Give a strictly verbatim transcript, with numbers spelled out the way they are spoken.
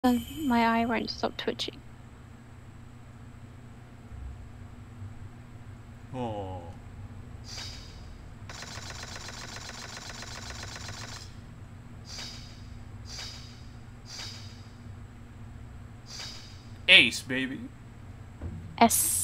Then my eye won't stop twitching. Oh. Ace, baby. S.